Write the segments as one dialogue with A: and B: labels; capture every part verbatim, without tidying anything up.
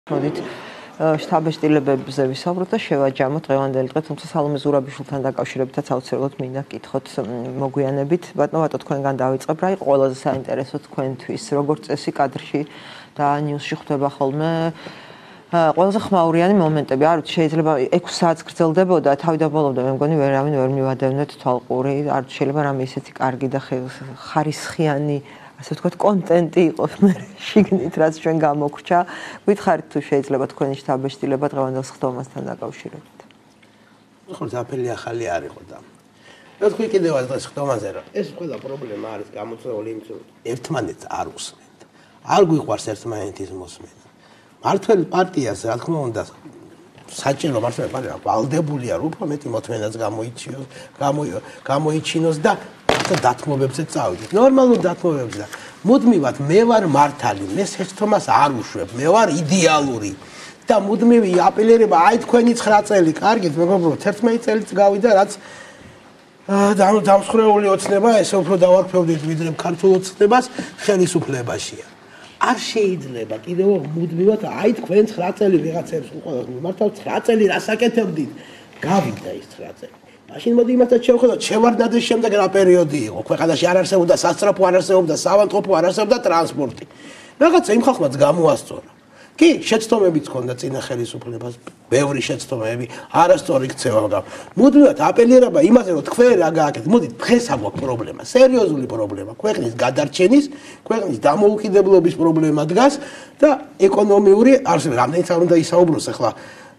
A: მოდით შთაბეჭდილებებზე ვისაუბროთ და შევაჯამოთ დღევანდელი დღე, თუმცა სალომე ზურაბიშვილთან დაკავშირებითაც აუცილებლად მინდა გკითხოთ მოგვიანებით. ბატონო, თქვენგან დავიწყებ, რა იყო ყველაზე საინტერესო თქვენთვის, როგორც წესი კადრში და ნიუსში ხვდება ხოლმე ყველაზე ხმაურიანი მომენტები. არ ვიცი, შეიძლება ექვსი საათს გრძელდებოდა, თავიდან ბოლომდე მე მგონი ვერავინ ვერ მივადევნეთ თვალყური. არ ვიცი, შეიძლება რამე ისეთი კარგი და ხარისხიანი ასე ვთქვათ, კონტენტი იყო შიგნით, რაც ჩვენ გამოგვრჩა. გითხარით თუ შეიძლება თქვენი შთაბეჭდილება დღევანდელ სხდომასთან დაკავშირებით.
B: ხო, ზაფელი ახალი არ იყო და. მე თქვი კიდევ დღეს სხდომაზე რა. ეს ყველა პრობლემა არის გამოწვეული იმიტომ, რომ ერთმანეთს არ უსმენთ. არ გვიყვარს ერთმანეთის მოსმენა. მართველ პარტიას, რა თქმა უნდა, საჭირო მართლა პარტია ვალდებულია, რომ უფრო მეტი მოთმენაც გამოიჩინოს, გამოიჩინოს და დათმობებზე წავიდეთ. ნორმალურ დათმობებზე და მუდმივად მე ვარ მართალი, მე შეცდომას არ უშვებ, მე ვარ იდეალური და მუდმივი აპელირება, აი თქვენი ცხრა წელი, კარგით, მეგობრებო, ერთმეტი წელიც გავიდა, რაც დამსხვრეული ოცნება, ესე უფრო დავარქვევდით ვიდრე ქართულ ოცნებას ხელისუფლებაშია. არ შეიძლება კიდევ მუდმივად, აი თქვენ ცხრა წელი ვიღაცებს უყურებთ, მართალ ცხრა წელი რასაკეთებდით? გავიდა ის ცხრა წელი. მაშინ მოდი იმასაც შევხედოთ, შევარდნადეს შემდეგ რა პერიოდი იყო. ქვეყანაში არ არსებობდა სასწრაფო, არ არსებობდა საავადმყოფო, არ არსებობდა ტრანსპორტი. რაღაცა იმ ხალხმაც გამოასწორა. კი, შეცდომებიც ჰქონდა წინა ხელისუფლებას, ბევრი შეცდომები, არასწორი ქცევა, მაგრამ მუდმივად აპელირება იმაზე, რომ თქვენ რა გააკეთეთ. მოდით, დღეს აგვაქვს პრობლემა, სერიოზული პრობლემა, ქვეყნის გადარჩენის, ქვეყნის დამოუკიდებლობის პრობლემა დგას და ეკონომიური არსებობა. რამდენიც არ უნდა ისაუბროს ახლა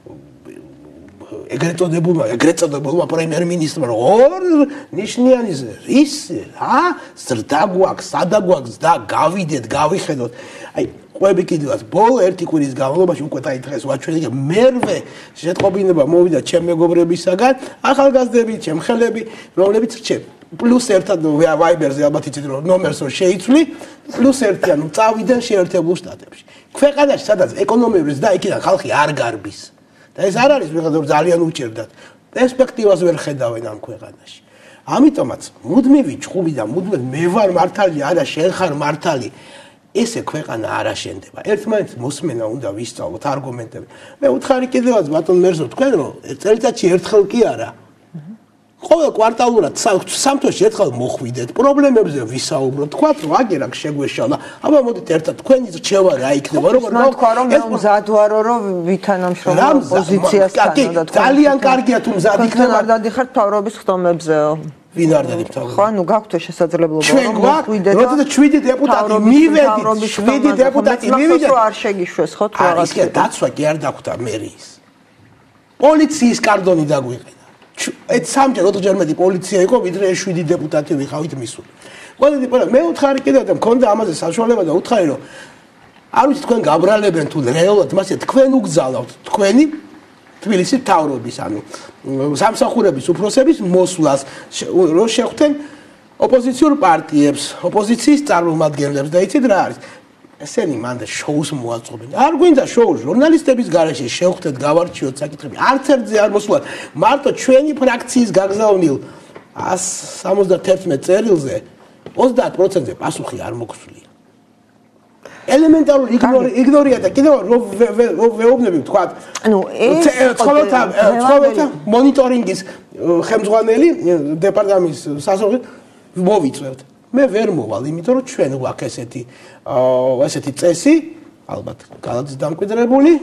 B: ეგრეთ წოდებულმა, ეგრეთ წოდებულმა პრემიერ-მინისტრმა ორ ნიშნიანი ის რა ზრდა გვაქვს, სადა გვაქვს და გავიდეთ, გავიხედოთ. აი, ყვები კიდევაც ბოლო ერთი კვირის განმავლობაში უკვე აი დღეს ვაჩვენე, მერვე შეტყობინება მოვიდა ჩემ მეგობრებისაგან, ახალგაზრდები, ჩემ ხელები, რომლებიც რჩენ. პლუს ერთად ვაიბერზე ალბათ იცით რომ ნომერს რო შეიცვლი, პლუს ერთი ანუ წავიდნენ შეერთებულ შტატებში. ქვეყანაში სადაც ეკონომიური ზრდა იქიდან ხალხი არ გარბის. და ეს არ არის ვიღაცა ძალიან უჭირდათ. პერსპექტივას ვერ ხედავენ ამ ქვეყანაში. ამიტომაც მუდმივი ჭხუბი და მუდმივ მე ვარ მართალი, არა შენ ხარ მართალი. ესე ქვეყანა არ აშენდება. ერთმანეთს მოსმენა უნდა ვისწავლოთ არგუმენტები. მე უთხარი კიდევაც ბატონ მერზო, თქვენ რომ წელიწადში ერთხელ კი არა. ყოველ კვარტალურად სამ თვეში ერთხელ მოხვიდეთ, პრობლემებზე ვისაუბროთ, თქვათ რომ აგერ აქ შეგვეშალა. აბა მოდით ერთად თქვენი რჩევა რა იქნება, როგორ
A: თქვა რომ მე მზად ვარო რომ ვითანამშრომლო ოპოზიციასთან და თქვენ
B: ძალიან კარგია თუ მზად იქნება.
A: არ დადიხართ მთავრობის სხდომებზეო.
B: ვინ არ დადი მთავრობა?
A: ხო, ანუ გაქვთ შესაძლებლობა რომ მოხვიდეთ.
B: როდესაც შვიდი დეპუტატი მივედით, შვიდი დეპუტატი მივედით,
A: არ შეგიშვეს ხო თუ რაღაც.
B: ის კი დაცვა კი არ დახვდა მერიის. პოლიციის კარდონი დაგვიყენა. ეს სამჯერ ოთხჯერ მეტი პოლიცია იყო, ვიდრე შვიდი დეპუტატი ვიყავით მისული. ყველანი ყველა მე უთხარი კიდევ და მქონდა ამაზე საშუალება და უთხარი რომ არ ვიცი თქვენ გაბრალებენ თუ რეალურად მასე თქვენ უგზავნოთ თქვენი თბილისის მთავრობის ანუ სამსახურების უფროსების მოსვლას რო შეხვდნენ ოპოზიციურ პარტიებს, ოპოზიციის წარმომადგენლებს და იცით რა არის? ესენი მანდ შოუს მოაწყობენ. არ გვინდა შოუ ჟურნალისტების გარეშე შევხვდეთ, გავარჩიოთ საკითხები. არც ერთზე არ მოსვლათ. მარტო ჩვენი ფრაქციის გაგზავნილ ას სამოცდაერთმეტ წერილზე ოცდაათ პროცენტზე პასუხი არ მოგსვლია. ელემენტარული იგნორი იგნორია და კიდევ რო ვეუბნები ვთქვათ.
A: ანუ ეს
B: ცხოველთა ცხოველთა მონიტორინგის ხელმძღვანელი დეპარტამენტის სასწავლო მოვიწევთ. მე ვერ მოვალ, იმიტომ რომ ჩვენ გვაქვს ესეთი ესეთი წესი, ალბათ გალაძის დამკვიდრებული,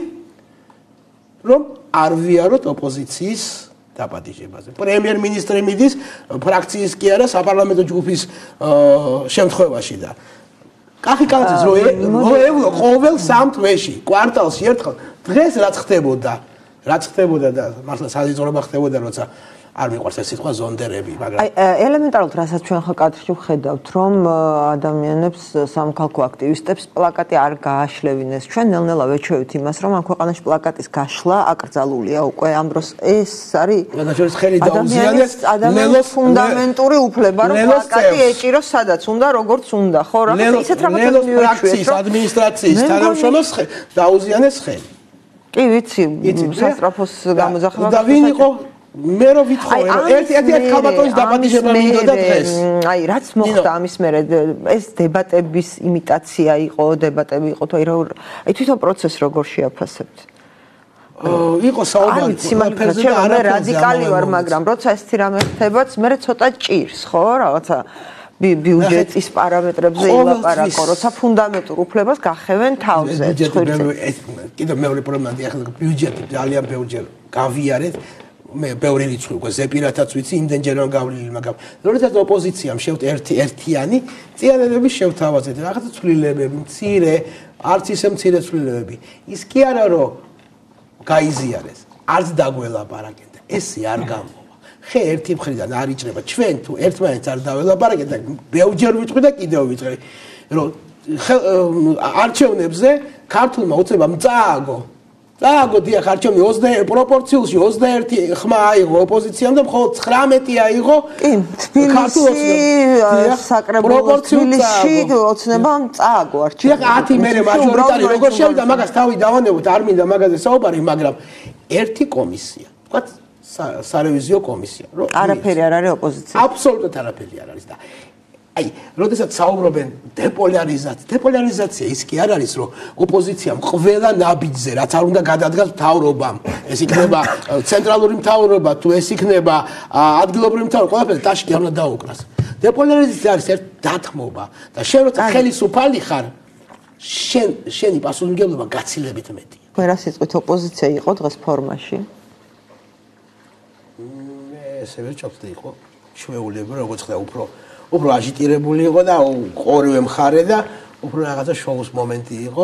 B: რომ არ ვიაროთ ოპოზიციის დაპატიჟებაზე. პრემიერ-მინისტრი მიდის ფრაქციის კი არა, საპარლამენტო ჯგუფის შემთხვევაში და კახი კალაძის რო ევლო ყოველ სამ თვეში, კვარტალში ერთხელ, დღეს რაც ხდებოდა, რაც ხდებოდა და მართლა საზიძრობა ხდებოდა, როცა არ მიყვარს ეს სიტყვა ზონდერები, მაგრამ
A: აი ელემენტარულად რასაც ჩვენ ხო კადრში ვხედავთ, რომ ადამიანებს სამოქალაქო აქტივისტებს პლაკატი არ გააშლევინეს. ჩვენ ნელ-ნელა ვეჩვევით იმას, რომ ამ ქვეყანაში პლაკატის გაშლა აკრძალულია უკვე ამ დროს. ეს არის
B: გადაშორის ხელი დაუზიანეს
A: ლელოს ფუნდამენტური უფლება, რომ პლაკატი ეჭიროს სადაც უნდა, როგორც უნდა, ხო? რაღაც ისეთ რაღაცას
B: მივეჩვიეთ, რომ ადმინისტრაციის თანამშრომელს დაუზიანეს ხელი.
A: კი, ვიცი, სასწრაფოს გამოძახება.
B: და ვინ იყო მე რო ვითხოვე რომ ერთი ერთი ერთ ქალბატონის დაპატიჟება მინდოდა დღეს.
A: აი რაც მოხდა ამის მერე ეს დებატების იმიტაცია იყო, დებატები იყო თუ აი თვითონ პროცესს როგორ შეაფასებთ?
B: იყო საუბარი
A: ფერზე და არა რადიკალი ვარ, მაგრამ როცა ესეთი რამე ხდებაც, მე ცოტა ჭირს, ხო, რაღაცა ბიუჯეტის პარამეტრებზე ილაპარაკო, როცა ფუნდამენტურ უფლებას გახევენ თავზე.
B: კიდევ მეორე პრობლემა ახლა ბიუჯეტი ძალიან ბევრჯერ გავიარეთ. მე ბევრი რიცხვი უკვე ზეპირათაც ვიცი, იმდენჯერ რომ გავლილი, მაგრამ როდესაც ოპოზიციამ შევთ ერთი ერთიანი, წიაღელები შევთავაზეთ, რაღაცა ცვლილებები, მცირე, არც ისე მცირე ცვლილებები. ის კი არა რომ გაიზიარეს, არც დაგველაპარაკეთ. ესე არ გამოვა. ხე ერთი მხრიდან არ იჭრება. ჩვენ თუ ერთმანეთს არ დაველაპარაკეთ და ბევრჯერ ვიტყვი და კიდევ ვიტყვი, რომ არჩევნებზე ქართულმა უწევამ წააგო. წააგო დიახ, არჩევნები ოცდაერთი პროპორციულში ოცდაერთი ხმა აიღო ოპოზიციამ და მხოლოდ ცხრამეტი აიღო
A: ქართულში საკრებულოს თბილისში ოცნებამ წააგო არჩევნები.
B: დიახ, ათი მერე მაჟორიტარი როგორ შევიდა, მაგას თავი დავანებოთ, არ მინდა მაგაზე საუბარი, მაგრამ ერთი კომისია, ვთქვათ, სარევიზიო კომისია, რომ
A: არაფერი არ არის ოპოზიცია.
B: აბსოლუტურად არაფერი არ არის და აი, როდესაც საუბრობენ დეპოლარიზაცია, დეპოლარიზაცია ის კი არ არის, რომ ოპოზიციამ ყველა ნაბიჯზე, რაც არ უნდა გადადგას მთავრობამ, ეს იქნება ცენტრალური მთავრობა, თუ ეს იქნება ადგილობრივი მთავრობა, ყველაფერს ტაშკი არ უნდა დაუკრას. დეპოლარიზაცია არის ერთ დათმობა და შენ როცა ხელისუფალი ხარ, შენ შენი პასუხისმგებლობა გაცილებით მეტია.
A: თქვენ რა სიტყვით ოპოზიცია იყო დღეს ფორმაში?
B: მე ესე ვერ ჩავხდი იყო ჩვეულები, როგორც ხდა უფრო უფრო აჟიტირებული იყო და ორივე მხარე და უფრო რაღაცა შოუს მომენტი იყო.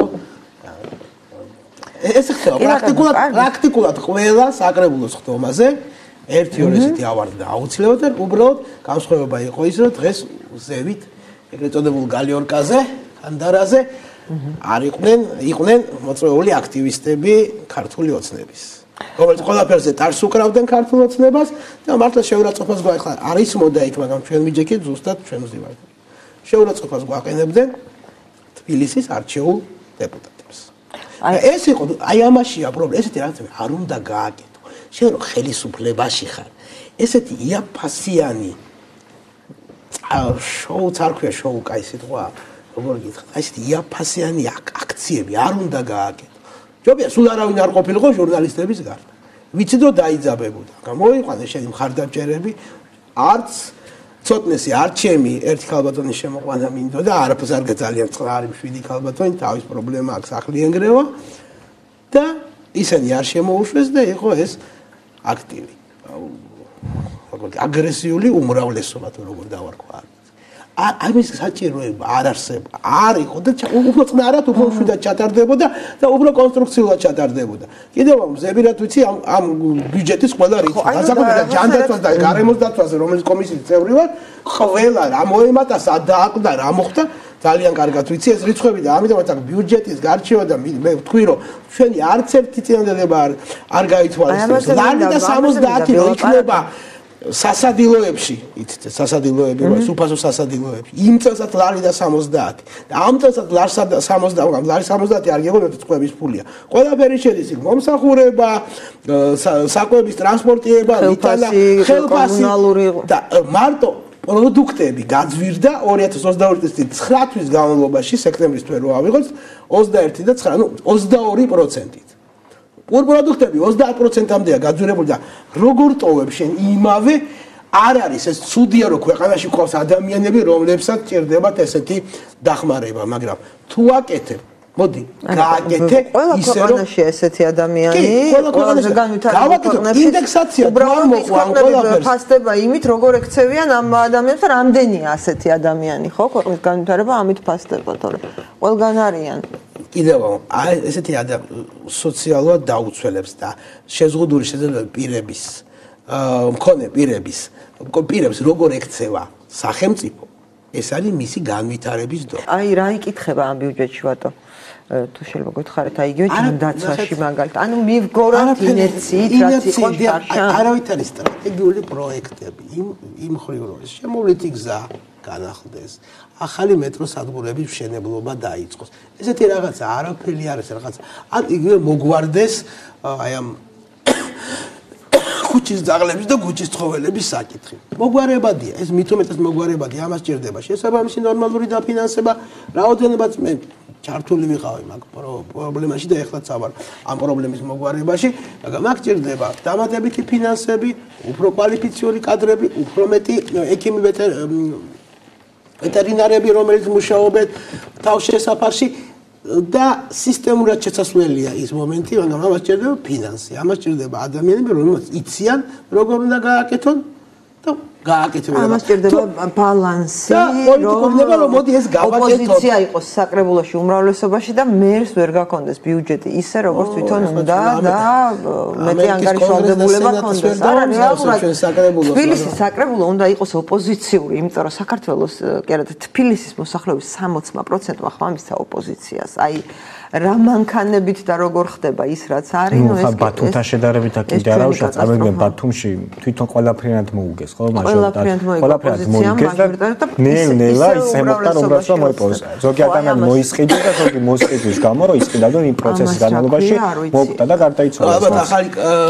B: ეს ხდება პრაქტიკულად პრაქტიკულად ყველა საკრებულოს ხდომაზე ერთი ორი ესეთი ავარდა აუცილებლად და უბრალოდ განსხვავება იყო ის, რომ დღეს ზევით ეგრეთ წოდებულ გალიორკაზე, ანდარაზე არ იყვნენ იყვნენ მოწვეული აქტივისტები ქართული ოცნების. რომელიც ყველაფერზე ტარს უკრავდნენ ქართულ ოცნებას და მართლა შეურაცხყოფას გვაეხლა არის მოდა იქ, მაგრამ ჩვენ მიჯექით ზუსტად ჩვენ ვზივართ. შეურაცხყოფას გვაყენებდნენ თბილისის არჩეულ დეპუტატებს. აი ეს იყო, აი ამაშია პრობლემა, ესეთი რაღაცები არ უნდა გააკეთო. შენ რო ხელისუფლებაში ხარ, ესეთი იაფასიანი შოუც არ ქვია შოუ, კაი სიტყვა, როგორ გითხრათ, აი ესეთი იაფასიანი აქციები არ უნდა გააკეთო. ჯობია სულ არავინ არ ყოფილიყო ჟურნალისტების გარდა. ვიცით რომ დაიძაბებოდა. გამოიყვანეს შენი მხარდამჭერები, არც ცოტნესი არჩემი ერთი ქალბატონის შემოყვანა მინდოდა, არაფერს არ გეძალიან წყარი შვიდი ქალბატონი, თავის პრობლემა აქვს სახლი ენგრევა და ისინი არ შემოუშვეს და იყო ეს აქტივი. როგორ აგრესიული უმრავლესობა თუ როგორ დავარქვა. ამის საჭიროება არ არსება, არ იყო და უფრო წნარად, უფრო შვიდად ჩატარდებოდა და უფრო კონსტრუქციულად ჩატარდებოდა. კიდევ ამ ზებირად ვიცი ამ ამ ბიუჯეტის ყველა რიცხვი, განსაკუთრებით ჯანდაცვას და გარემოს დაცვაზე, რომელიც კომისიის წევრი ვარ, ყველა რა მოემატა, სად დააკვდა, რა მოხდა, ძალიან კარგად ვიცი ეს რიცხვები და ამიტომაც აქ ბიუჯეტის გარჩევა და მე ვთქვი რომ ჩვენი არც ერთი წინადადება არ არ გაითვალისწინებს. ლარი და სამოცდაათი რო იქნება სასადილოებში, იცით, სასადილოები, სუფასო სასადილოებში. იმ წელსაც ლარი და სამოცდაათი. და ამ წელსაც ლარი სამოცდაათი, ლარი სამოცდაათი არ გეღებათ წყების ფულია. ყველაფერი შედის იქ, მომსახურება, საკვების ტრანსპორტირება, მიტანა, ხელფასი და მარტო პროდუქტები გაძვირდა ორი ათას ოცდაორი წლის ცხრა თვის განმავლობაში, სექტემბრის თვე რო ავიღოთ, ოცდაერთი და ცხრა, ნუ ოცდაორი პროცენტით. პროდუქტები ოცდაათ პროცენტამდეა გაძვირებული და როგორ ტოვებ შენ იმავე არ არის ეს ცუდია რომ ქვეყანაში ყავს ადამიანები რომლებსაც ჭირდებათ ესეთი დახმარება, მაგრამ თუ აკეთებ მოდი გააკეთე ისე რომ
A: ქვეყანაში ესეთი ადამიანი
B: ყველა ქვეყანაში გავაკეთე ინდექსაცია
A: უბრალოდ ყველაფერს ფასდება იმით როგორ ექცევიან ამ ადამიანებს და რამდენია ასეთი ადამიანი ხო ქვეყნის განვითარება ამით ფასდება თორე ყველგან არიან
B: კიდევ აი ესეთი სოციალურად დაუცველებს და შეზღუდული შესაძლებელი პირების მქონე პირების პირებს როგორ ექცევა სახელმწიფო ეს არის მისი განვითარების დრო.
A: აი რა იკითხება ამ ბიუჯეტში ვატო თუ შეიძლება გითხარით აი იგივე ჯანდაცვაში მაგალითად ანუ მივგოროთ ინერციით რაც იყო შარშან
B: არავით არის სტრატეგიული პროექტები იმ იმ ხრივ რომ შემოვლითი გზა განახლდეს ახალი მეტროს სადგურების მშენებლობა დაიწყოს ესეთი რაღაცა არაფერი არის რაღაც ან იგივე მოგვარდეს აი ამ ქუჩის ძაღლების და ქუჩის ცხოველების საკითხი. მოგვარებადია, ეს მით უმეტეს მოგვარებადია, ამას ჭირდება შესაბამისი ნორმალური დაფინანსება, რაოდენობაც მე ჩართული ვიყავი მაგ პრობლემაში და ეხლაც ავარ ამ პრობლემის მოგვარებაში, მაგრამ მაგ ჭირდება დამატებითი ფინანსები, უფრო კვალიფიციური კადრები, უფრო მეტი ექიმი ვეტერინარები, რომელიც მუშაობენ თავშესაფარში და სისტემურად შესაძლებელია ის მომენტი, მაგრამ ამას ჭირდება ფინანსი, ამას ჭირდება ადამიანები, რომლებიც იციან როგორ უნდა გააკეთონ და გააკეთონ.
A: ამას ჭირდება ბალანსი,
B: რომ მოდი ეს გავაკეთოთ.
A: ოპოზიცია იყოს საკრებულოში უმრავლესობაში და მერს ვერ გაქონდეს ბიუჯეტი ისე როგორც თვითონ უნდა და მეტი ანგარიშვალდებულება ქონდეს. არა, რეალურად თბილისის საკრებულო უნდა იყოს ოპოზიციური, იმიტომ რომ საქართველოს კი არა თბილისის მოსახლეობის სამოცმა პროცენტმა ხმამისცა ოპოზიციას. აი რა მანქანებით და როგორ ხდება ის რაც არის,
C: ნუ ეს ბათუმთან შედარებით კიდე არა უშავს, ამერგენ ბათუმში თვითონ ყველაფრიანად მოუგეს, ხო?
A: ყველაფრიანად მოიგეს
C: და ნელ-ნელა ისე მოხდა რომ რასო მოიპოვეს. ზოგი ადამიანი მოისყიდა და ზოგი მოსყიდის გამო რომ ისყიდა და იმ პროცესის განმავლობაში მოუკვდა და გარდაიცვალა.
B: ალბათ ახალი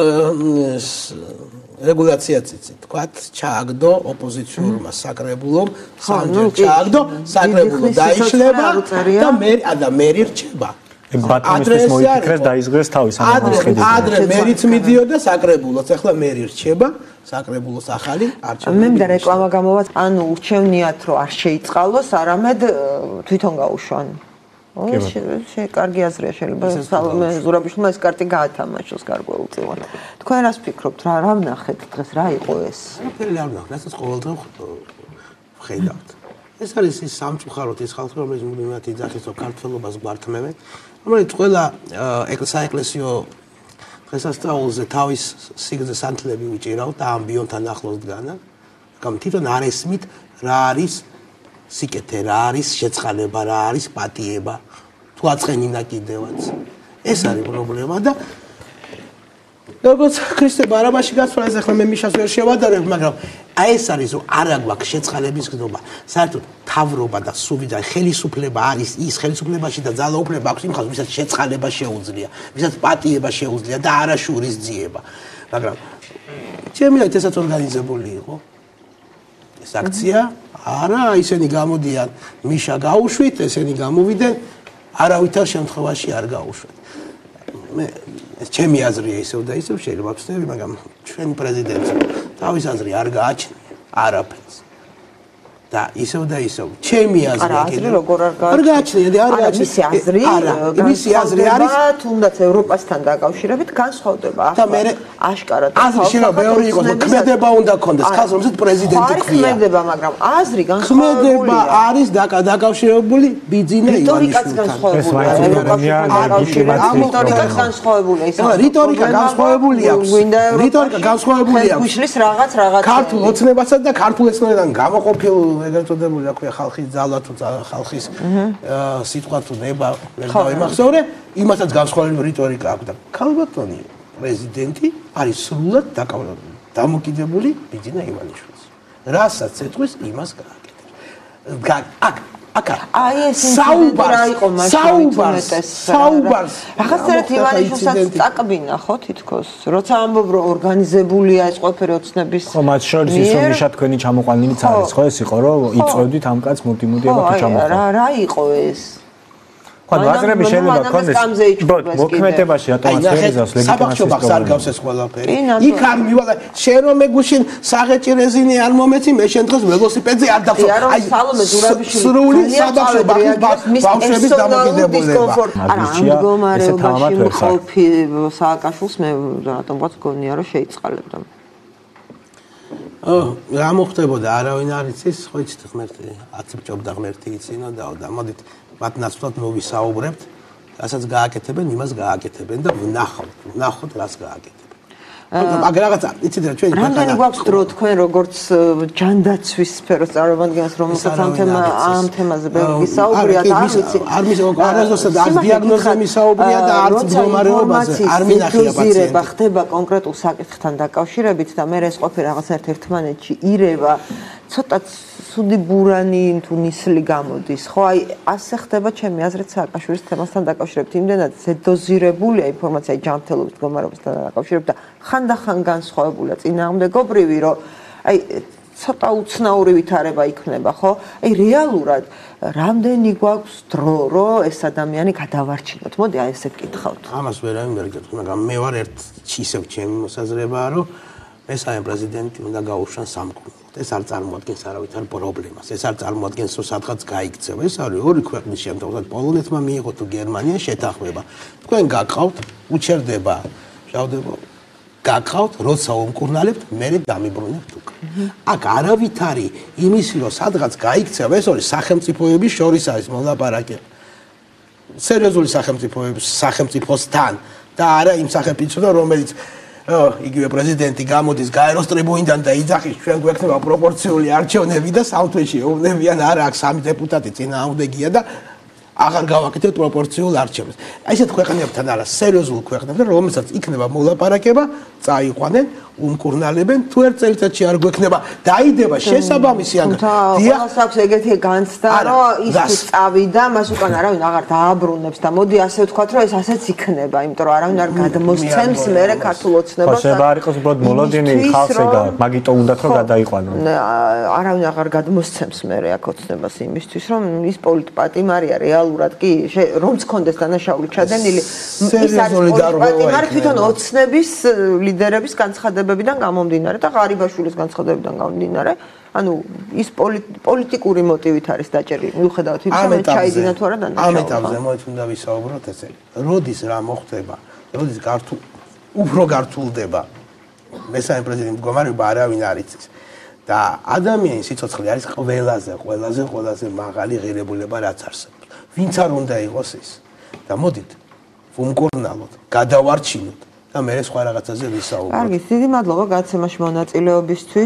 B: რეგულაცია ციცი, თქვათ, ჩააგდო ოპოზიციურმა საკრებულომ, სამჯერ ჩააგდო, საკრებულო დაიშლება და მე და მერი რჩება.
C: ბათუმის მოიფიქრეს დაიზღეს თავის ამ მოსყიდის.
B: ადრე მერიც მიდიოდა საკრებულოც, ახლა მერი რჩება. საკრებულოს ახალი არჩევნები.
A: მე მდა რეკლამა გამოვა, ანუ ურჩევნიათ რომ არ შეიწყალოს, არამედ თვითონ გაუშვან. ой, შე კარგი აზრია შეიძლება სალომე ზურაბიშვილმა ეს კარტი გაათამაშოს გარკვეულწილად. თქვენ რას ფიქრობთ, რა რა ვნახეთ დღეს, რა იყო ეს?
B: ყველაფერი არ ვნახეთ, რასაც ყოველდღე ვხედავთ. ეს არის ის სამწუხაროდ ის ხალხი, რომელიც მუდმივად იძახის, რომ ქართველობას გვართმევენ, რომელიც ყველა საეკლესიო დღესასწაულზე თავის სიგრძეს ანთლები უჭირავთ და ამბიონთან ახლოს დგანა, მაგრამ თვითონ არ ესმით რა არის სიკეთე, რა არის შეწყალება, რა არის პატიება, თუ აწყენინა კიდევაც. ეს არის პრობლემა და როგორც ქრისტე ბარაბაში გასვლა ეს ახლა მე მიშას ვერ შევადარებ, მაგრამ აი ეს არის რომ არა გვაქვს შეწყალების გზნობა. საერთოდ თავრობა და სუვიდა ხელისუფლება არის ის ხელისუფლებაში და ძალაუფლება აქვს იმ ხალხს, ვისაც შეწყალება შეუძლია, ვისაც პატიება შეუძლია და არა შურის ძიება. მაგრამ ჩემი აი ესაც ორგანიზებული იყო ეს აქცია, არა ისინი გამოდიან მიშა გაუშვით, ესენი გამოვიდნენ, არავითარ შემთხვევაში არ გაუშვით. მე ეს ჩემი აზრია ისევ და ისევ შეიძლება ვცდები, მაგრამ ჩვენი პრეზიდენტი თავის აზრი არ გააჩნია არაფერს. და ისევ და ისევ ჩემი აზრია
A: კიდე როგორ
B: არ გააჩნია და არ გააჩნია
A: მისი აზრი
B: მისი აზრი არის
A: თუნდაც ევროპასთან დაკავშირებით განსხვავდება
B: და მე
A: აშკარად
B: აზრი შეიძლება მეორე იყოს და ქმედება უნდა ქონდეს ხალხს რომელსაც პრეზიდენტი ქვია
A: ქმედება მაგრამ აზრი განსხვავებულია
B: ქმედება არის დაკავშირებული ბიძინა
A: რიტორიკაც განსხვავებულია რიტორიკაც განსხვავებულია ის
B: რიტორიკა განსხვავებული აქვს რიტორიკა განსხვავებული აქვს
A: გუშლის რაღაც რაღაც
B: ქართულ ოცნებასა და ქართულ ოცნებიდან გამოყოფილ ეგრეთ წოდებული რა ქვია ხალხის ძალა თუ ხალხის სიტყვა თუ ნება ვერ დავიმახსოვრე იმასაც განსხვავებული რიტორიკა აქვს და ქალბატონი პრეზიდენტი არის სრულად დამოკიდებული ბიძინა ივანიშვილს რასაც ეთქვის იმას გააკეთებს აქ აკა
A: აი ეს ინციდენტი რა იყო
B: საუბარს საუბარს
A: ახასერეთ ივანიშვილსაც წაკბინა ხო თითქოს როცა ამბობ რომ ორგანიზებულია ეს ყველაფერი ოცნების
C: ხო მათ შორის ის რომ მიშა თქვენი ჩამოყალინიც არის ხო ეს იყო რომ იწვევდით ამ კაც მოდი მოდი აბა თუ ჩამოყალ
A: რა რა იყო ეს
C: ხო ვაზრები შეიძლება კონდეს მოქმედებაში რატომაც ვერ იზავს
B: ლეგიტიმაციას არ გავს ეს ყველაფერი იქ არ მივალა შენ რომ მეგუშინ საღეჭი რეზინი არ მომეცი მე შენ დღეს ველოსიპედზე არ დავსო
A: აი სალომე ზურაბიშვილი
B: სრული საბავშვო ბავშვების დამოკიდებულება
A: არა ამ მდგომარეობაში მყოფი სააკაშვილს მე რატომღაც გონია რომ შეიწყალებდა
B: ო რა მოხდებოდა არავინ არ იცის ხო იცით ღმერთი აწიბჭობდა ღმერთი იცინოდაო და მოდით მათ ნაცვლად მოვისაუბრებთ, რასაც გააკეთებენ, იმას გააკეთებენ და ვნახავთ, ვნახოთ რას გააკეთებენ. მაგრამ რაღაცა, იცით რა ჩვენი
A: ქვეყანა. რამდენი გვაქვს დრო თქვენ როგორც ჯანდაცვის სფეროს წარმომადგენლს, რომელსაც ამ თემა ამ თემაზე ბევრი ვისაუბრიათ, არ ვიცი.
B: არ მის არასდროსად არ დიაგნოზზე მისაუბრია და არც მდგომარეობაზე არ მინახია
A: ცოტა სუდი ბურანი თუ ნისლი გამოდის, ხო? აი ასე ხდება ჩემი აზრით სააკაშვილის თემასთან დაკავშირებით. იმდენად ზედოზირებულია ინფორმაცია ჯანმრთელობის მდგომარეობასთან დაკავშირებით და ხანდახან განსხვავებულია წინააღმდეგობრივი, რომ აი ცოტა უცნაური ვითარება იქნება, ხო? აი რეალურად რამდენი გვაქვს დრო, რომ ეს ადამიანი გადავარჩინოთ? მოდი აი ესე გკითხავთ.
B: ამას ვერ ამერგეთ, მაგრამ მე ვარ ერთ ისევ ჩემი მოსაზრებაა, რომ მესამე პრეზიდენტი უნდა გაუშვან სამკურნალოდ. ეს არ წარმოადგენს არავითარ პრობლემას. ეს არ წარმოადგენს, რომ სადღაც გაიქცევა. ეს არის ორი ქვეყნის შემთხვევაში, პოლონეთმა მიიღო თუ გერმანია შეთანხმება. თქვენ გაგყავთ, უჩერდება, შავდება გაგყავთ, როცა უმკურნალებთ, მე დამიბრუნებთ უკან. აქ არავით არის იმის, რომ სადღაც გაიქცევა, ეს არის სახელმწიფოების შორის არის მოლაპარაკება. სერიოზული სახელმწიფოების სახელმწიფოსთან და არა იმ სახელმწიფოსთან, რომელიც იგივე პრეზიდენტი გამოდის გაეროს ტრიბუნიდან და იძახის ჩვენ გვექნება პროპორციული არჩევნები და სამთვეში ეუბნებიან არა აქ სამი დეპუტატი წინააღმდეგია და აღარ გავაკეთებთ პროპორციულ არჩევნებს. აი ესეთ ქვეყნებთან არა სერიოზულ ქვეყნებთან რომელსაც იქნება მოლაპარაკება წაიყვანენ უმკურნალებენ თუ ერთ წელიწადში არ გვექნება დაიდება შესაბამისი ანგარიში.
A: დიახ, ყველას აქვს ეგეთი განცდა, რომ ის თუ წავიდა, მას უკან არავინ აღარ დააბრუნებს და მოდი ასე ვთქვათ, რომ ეს ასეც იქნება, იმიტომ რომ არავინ არ გადმოსცემს მერე ქართულ ოცნებას.
C: ხო, შეიძლება არ იყოს უბრალოდ მოლოდინი ხალხს ეგა, მაგიტო უნდათ რომ გადაიყვანონ.
A: არავინ აღარ გადმოსცემს მერე აქ ოცნებას იმისთვის, რომ ის პოლიტპატიმარია რეალურად კი რომც კონდეს დანაშაული ჩადენილი, ის არის პოლიტპატიმარი თვითონ ოცნების ლიდერების განცხადება ბებიდან გამომდინარე და ღარიბაშვილის განცხადებიდან გამომდინარე, ანუ ის პოლიტიკური მოტივით არის დაჭერილი. მიუხედავად იმისა, რომ ჩაიდინა თუ არა დანაშაული.
B: ამ ეტაპზე მოით უნდა ვისაუბროთ ესე. როდის რა მოხდება? როდის გართულ უფრო გართულდება მესამე პრეზიდენტის მდგომარეობა არავინ არ იცის. და ადამიანის სიცოცხლე არის ყველაზე, ყველაზე, ყველაზე მაღალი ღირებულება რაც არსებობს. ვინც არ უნდა იყოს ის. და მოდით ვუმკურნალოთ, გადავარჩინოთ და მე სხვა რაღაცაზე ვისაუბროთ.
A: კარგი, დიდი მადლობა გაცემაში მონაწილეობისთვის.